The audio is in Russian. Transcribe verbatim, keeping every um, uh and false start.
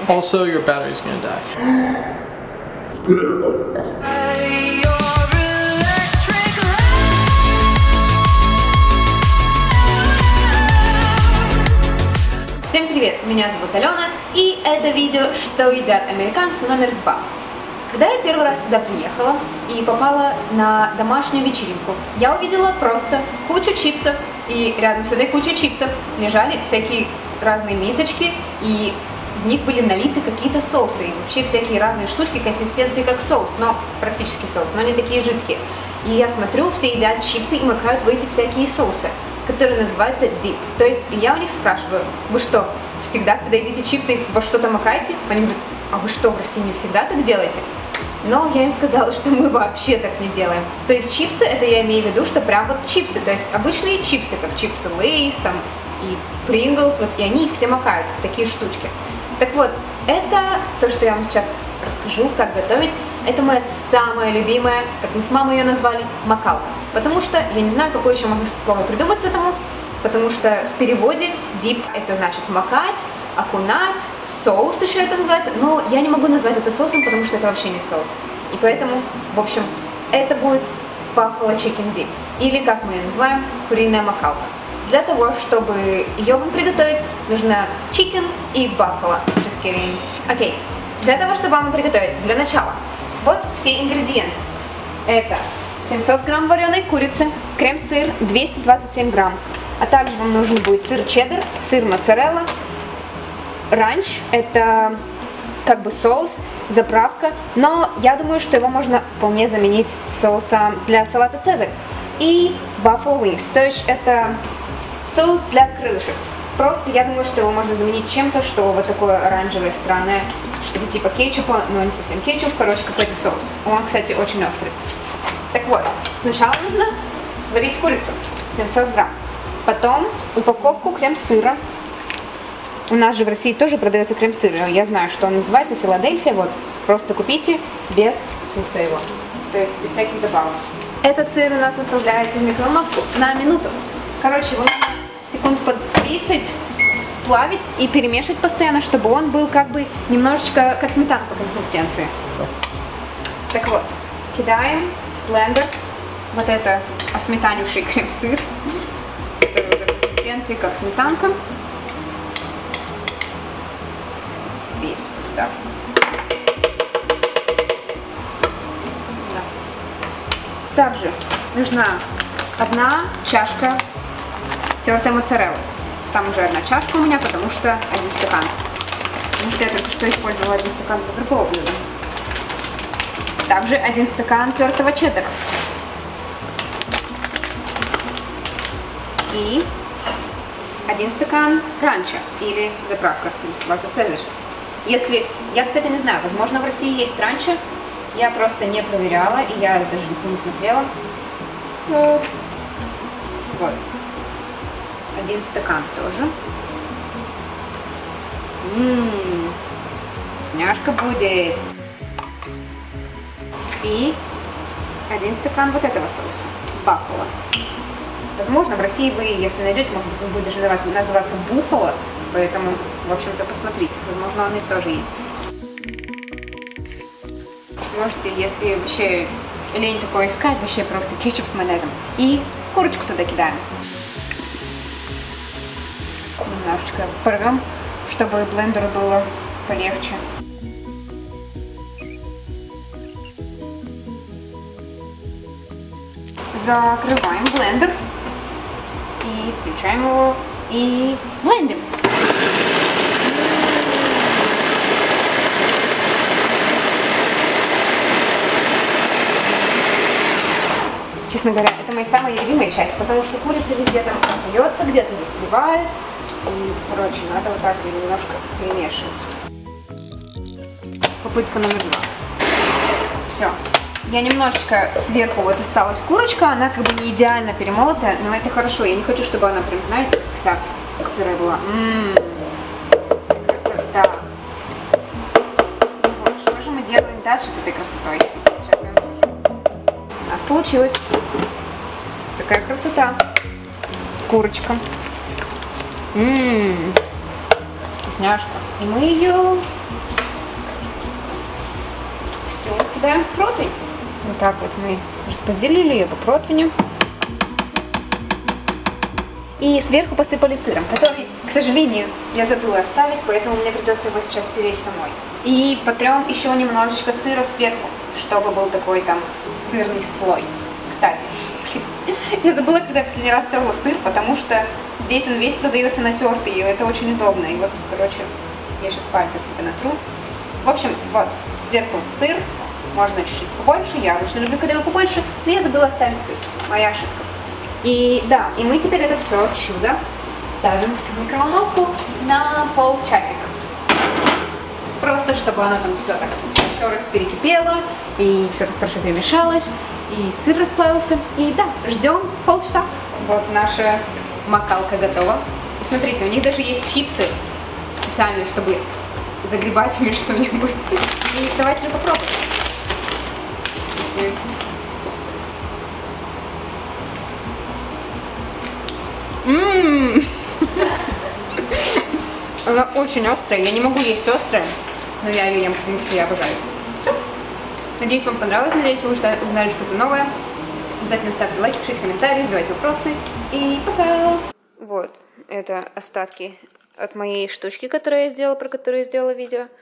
Also, your battery's gonna die. Всем привет, меня зовут Алена, и это видео «Что едят американцы» номер два. Когда я первый раз сюда приехала и попала на домашнюю вечеринку, я увидела просто кучу чипсов, и рядом с этой кучей чипсов лежали всякие разные мисочки, и в них были налиты какие-то соусы, и вообще всякие разные штучки консистенции как соус, но практически соус, но они такие жидкие. И я смотрю, все едят чипсы и макают в эти всякие соусы, которые называются дип. То есть я у них спрашиваю: вы что, всегда, когда едите чипсы, их во что-то макаете? Они говорят: а вы что, в России не всегда так делаете? Но я им сказала, что мы вообще так не делаем. То есть чипсы, это я имею в виду, что прям вот чипсы, то есть обычные чипсы, как чипсы Лейс там и Принглс, вот, и они их все макают в такие штучки. Так вот, это то, что я вам сейчас расскажу, как готовить. Это моя самая любимая, как мы с мамой ее назвали, макалка. Потому что я не знаю, какое еще можно слово придумать этому, потому что в переводе дип это значит макать, окунать, соус еще это называется, но я не могу назвать это соусом, потому что это вообще не соус. И поэтому, в общем, это будет Buffalo Chicken Dip, или как мы ее называем, куриная макалка. Для того, чтобы ее вам приготовить, нужно chicken и buffalo. Just kidding. Окей, для того, чтобы вам приготовить, для начала, вот все ингредиенты. Это семьсот грамм вареной курицы, крем-сыр двести двадцать семь грамм, а также вам нужен будет сыр чеддер, сыр моцарелла, ранч, это как бы соус, заправка, но я думаю, что его можно вполне заменить соусом для салата цезарь. И buffalo wings, то есть это соус для крылышек. Просто я думаю, что его можно заменить чем-то, что вот такое оранжевое, странное, что-то типа кетчупа, но не совсем кетчуп, короче, какой-то соус. Он, кстати, очень острый. Так вот, сначала нужно сварить курицу, семьсот грамм. Потом упаковку крем-сыра. У нас же в России тоже продается крем-сыр. Я знаю, что он называется Филадельфия. Вот, просто купите без вкуса его. То есть без всяких добавок. Этот сыр у нас отправляется в микроволновку на минуту. Короче, его нужно секунд под тридцать плавить и перемешивать постоянно, чтобы он был как бы немножечко как сметана по консистенции. Так вот, кидаем в блендер вот это осметанивший крем-сыр, который уже консистенции как сметанка. Весь туда. Да. Также нужна одна чашка тертой моцареллы. Там уже одна чашка у меня, потому что один стакан. Потому что я только что использовала один стакан для другого блюда. Также один стакан тертого чеддера. И один стакан ранча или заправка, или салата цезарь. Если, я, кстати, не знаю, возможно, в России есть ранчо, я просто не проверяла, и я даже не смотрела. Ну, вот. Один стакан тоже. Ммм, вкусняшка будет. И один стакан вот этого соуса, баффало. Возможно, в России вы, если найдете, может быть, он будет даже называться, называться буффало, поэтому, в общем-то, посмотрите, возможно, он и тоже есть. Можете, если вообще лень такое искать, вообще просто кетчуп с майонезом. И курочку туда кидаем. Немножечко порвем, чтобы блендеру было полегче. Закрываем блендер и включаем его и блендим. Честно говоря, это моя самая любимая часть, потому что курица везде там остается, где-то застревает. И, короче, надо вот так немножко перемешивать. Попытка номер два. Все. Я немножечко сверху вот осталась курочка, она как бы не идеально перемолотая, но это хорошо. Я не хочу, чтобы она прям, знаете, вся как пюре была. Ммм, красота. Вот, что же мы делаем дальше с этой красотой? Сейчас я вам покажу. У нас получилась такая красота. Курочка. Ммм, вкусняшка. И мы ее все кидаем в противень. Вот так вот мы распределили ее по противню. И сверху посыпали сыром, который, к сожалению, я забыла оставить, поэтому мне придется его сейчас стереть самой. И потрем еще немножечко сыра сверху, чтобы был такой там сырный слой. Кстати, я забыла, когда я последний раз терла сыр, потому что здесь он весь продается натертый, и это очень удобно. И вот, короче, я сейчас пальцы себе натру. В общем, вот, сверху сыр, можно чуть-чуть побольше, я обычно люблю, когда его побольше, но я забыла оставить сыр, моя ошибка. И да, и мы теперь это все чудо ставим в микроволновку на полчасика. Просто чтобы оно там все так еще раз перекипело, и все так хорошо перемешалось, и сыр расплавился. И да, ждем полчаса. Вот наша макалка готова. И смотрите, у них даже есть чипсы специальные, чтобы загребать или что-нибудь. И давайте же попробуем. Ммм, она очень острая, я не могу есть острое, но я ее ем, потому что я обожаю. Все. Надеюсь, вам понравилось, надеюсь, вы узнали что-то новое. Обязательно ставьте лайки, пишите комментарии, задавайте вопросы. И пока! Вот, это остатки от моей штучки, которую я сделала, про которую я сделала видео.